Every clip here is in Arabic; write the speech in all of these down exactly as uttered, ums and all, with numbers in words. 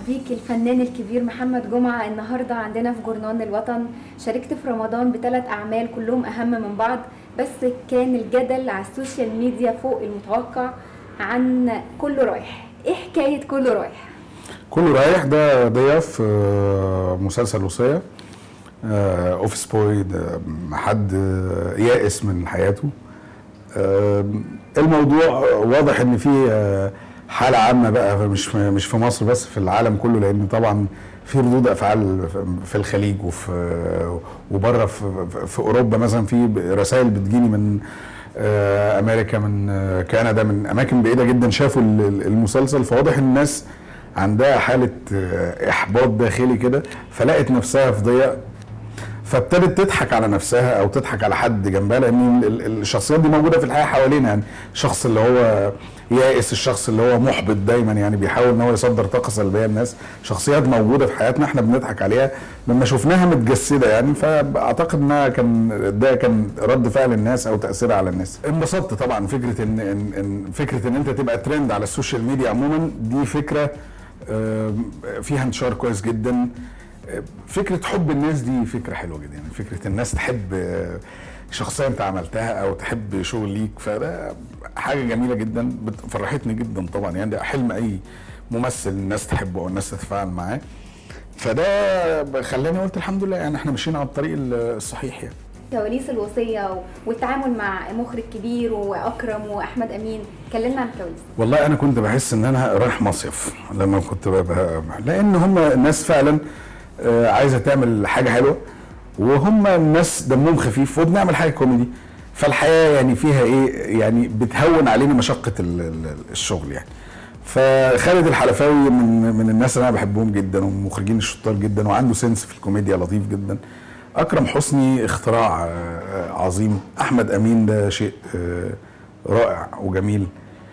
بيك الفنان الكبير محمد جمعة. النهارده عندنا في جورنال الوطن. شاركت في رمضان بثلاث أعمال كلهم أهم من بعض، بس كان الجدل على السوشيال ميديا فوق المتوقع عن كله رايح. إيه حكاية كله رايح؟ كله رايح ده ضيف في مسلسل وصية اوفيس بوي، حد يائس من حياته. الموضوع واضح ان في حالة عامة بقى، مش مش في مصر بس، في العالم كله، لان طبعا في ردود افعال في الخليج وفي وبره في, في اوروبا مثلا. في رسائل بتجيني من امريكا، من كندا، من اماكن بعيدة جدا شافوا المسلسل. فواضح ان الناس عندها حالة احباط داخلي كده، فلقت نفسها في ضيق، فابتدت تضحك على نفسها او تضحك على حد جنبها، لان الشخصيات دي موجوده في الحياه حوالينا. يعني الشخص اللي هو يائس، الشخص اللي هو محبط دايما، يعني بيحاول ان هو يصدر طاقه سلبيه للناس، شخصيات موجوده في حياتنا احنا بنضحك عليها لما شفناها متجسده. يعني فاعتقد انها كان ده كان رد فعل الناس او تاثيرها على الناس. انبسطت طبعا. فكره ان ان, إن فكره ان انت تبقى ترند على السوشيال ميديا عموما، دي فكره فيها انتشار كويس جدا. فكرة حب الناس دي فكرة حلوة جدا، يعني فكرة الناس تحب شخصية انت عملتها او تحب شغل ليك، فده حاجة جميلة جدا، فرحتني جدا طبعا. يعني ده حلم اي ممثل الناس تحبه او الناس تتفاعل معاه، فده خلاني قلت الحمد لله، يعني احنا ماشيين على الطريق الصحيح. يعني كواليس الوصية والتعامل مع مخرج كبير واكرم واحمد امين، كلمنا عن الكواليس. والله انا كنت بحس ان انا رايح مصيف لما كنت ببقى، لان هم الناس فعلا عايزه تعمل حاجه حلوه، وهم الناس دمهم خفيف، وبنعمل حاجه كوميدي، فالحياه يعني فيها ايه، يعني بتهون علينا مشقه الشغل. يعني فخالد الحلفاوي من من الناس اللي انا بحبهم جدا، ومخرجين الشطار جدا، وعنده سنس في الكوميديا لطيف جدا. اكرم حسني اختراع عظيم. احمد امين ده شيء رائع وجميل.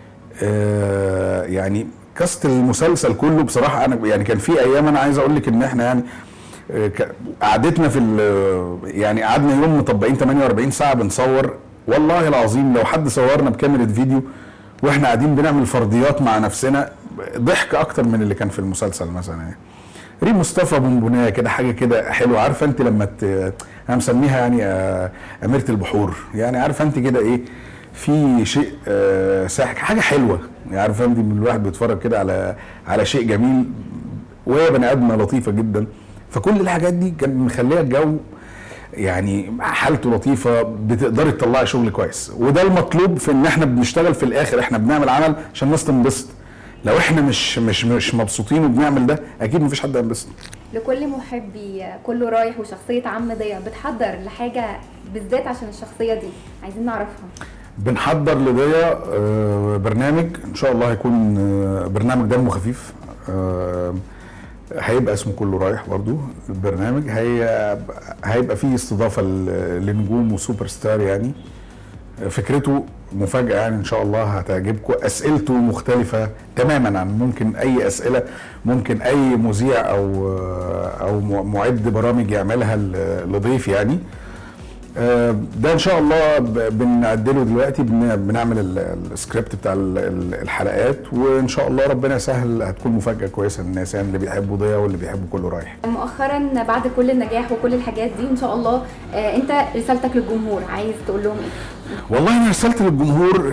يعني كاست المسلسل كله بصراحه، انا يعني كان في ايام انا عايز اقول لك ان احنا يعني قعدتنا في يعني قعدنا يوم مطبقين ثمانية وأربعين ساعه بنصور. والله العظيم لو حد صورنا بكاميرا فيديو واحنا قاعدين بنعمل فرضيات مع نفسنا، ضحك اكتر من اللي كان في المسلسل مثلا. يعني ريم مصطفى بونبونيه كده، حاجه كده حلوه. عارفه انت لما ت... انا مسميها يعني اميره البحور، يعني عارفه انت كده ايه، في شيء ساحر، حاجه حلوه. يعني عارفه انت من الواحد بيتفرج كده على على شيء جميل، وهي بني ادمه لطيفه جدا. فكل الحاجات دي كان مخليه الجو يعني حالته لطيفه، بتقدري تطلعي شغل كويس. وده المطلوب في ان احنا بنشتغل في الاخر، احنا بنعمل عمل عشان الناس تنبسط. لو احنا مش مش مش مبسوطين وبنعمل ده، اكيد مفيش حد هينبسط. لكل محبي كله رايح وشخصيه عم ضياء، بتحضر لحاجه بالذات عشان الشخصيه دي؟ عايزين نعرفها. بنحضر لضياء برنامج ان شاء الله، هيكون برنامج دمه خفيف، هيبقى اسمه كله رايح. برضو البرنامج هي هيبقى فيه استضافه لنجوم وسوبر ستار. يعني فكرته مفاجاه، يعني ان شاء الله هتعجبكم. اسئلته مختلفه تماما عن ممكن اي اسئله ممكن اي مذيع او او معد برامج يعملها لضيف. يعني ده ان شاء الله بنعدله دلوقتي، بنعمل السكريبت بتاع الحلقات، وان شاء الله ربنا يسهل هتكون مفاجاه كويسه للناس، يعني اللي بيحبوا ضياء واللي بيحبوا كله رايح. مؤخرا بعد كل النجاح وكل الحاجات دي ان شاء الله، انت رسالتك للجمهور عايز تقول لهم ايه؟ والله انا رسالتي للجمهور،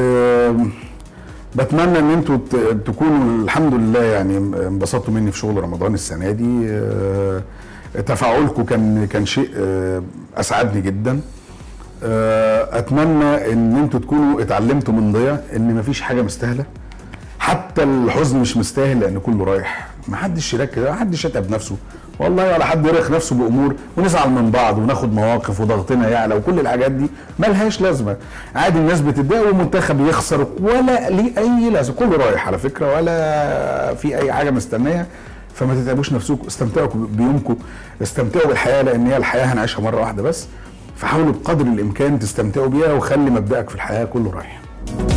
بتمنى ان انتوا تكونوا الحمد لله يعني انبسطتوا مني في شغل رمضان السنه دي. تفاعلكم كان كان شيء اسعدني جدا. اتمنى ان انتوا تكونوا اتعلمتوا من ضياء ان مفيش حاجه مستاهله، حتى الحزن مش مستاهل، لان كله رايح. محدش يركز، محدش يتعب نفسه والله، ولا حد يرخ نفسه بامور ونزعل من بعض وناخد مواقف وضغطنا يعلى وكل الحاجات دي ملهاش لازمه. عادي الناس بتتضايق والمنتخب يخسر، ولا ليه اي لازمه. كله رايح على فكره، ولا في اي حاجه مستنيه. فما تتعبوش نفسكم، استمتعوا بيومكم، استمتعوا بالحياه، لان هي الحياه هنعيشها مره واحده بس. فحاولوا بقدر الامكان تستمتعوا بيها، وخلي مبدأك في الحياه كله رايح.